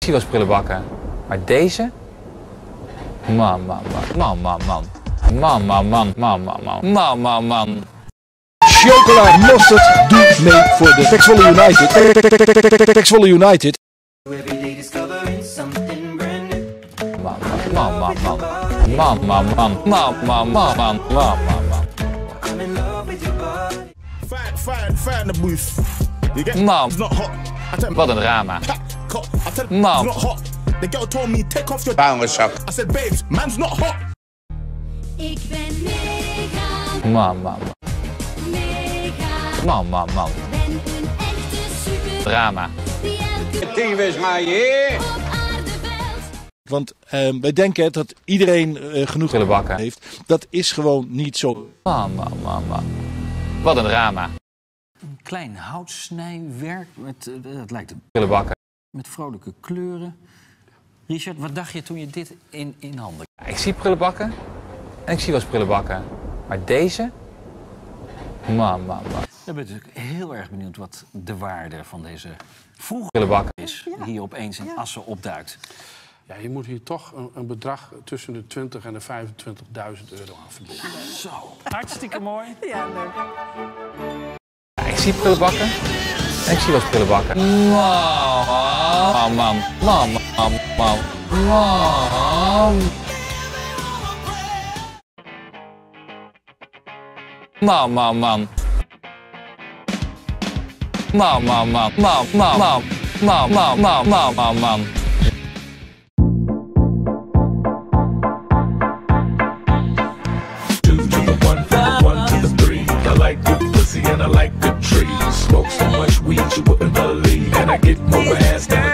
zie wel eens prullenbakken. Maar deze? Man. Chocola Mosterd doet mee voor de Texvolle United. Texvolle United. Fire in the booth. You get it's not hot. Wat een drama. It's not hot. The girl told me take off your Vuilniszak. I said babes, man's not hot. Ik ben mega. Man. Ben een echte super. Drama. Die elke Tyfus maar hier. op aarde veld. Want wij denken dat iedereen genoeg Prullenbakken. heeft. Dat is gewoon niet zo. Man. Wat een drama. Een klein houtsnijwerk met, het lijkt Prullenbakken. met vrolijke kleuren. Richard, wat dacht je toen je dit in handen kreeg? Ik zie prullenbakken. En ik zie wel eens prullenbakken. Maar deze? Man. Dan ben ik natuurlijk heel erg benieuwd wat de waarde van deze vroege Prullenbakken. is. Die hier opeens in Assen opduikt. Ja, je moet hier toch een bedrag tussen de 20 en de 25.000 euro aan verdienen. Zo, hartstikke mooi. Ik zie prullenbakken. En ik zie wel eens prullenbakken. Man. Two to the one to the three. I like good pussy and I like good trees. Smoke so much weed you wouldn't believe, and I get more ass than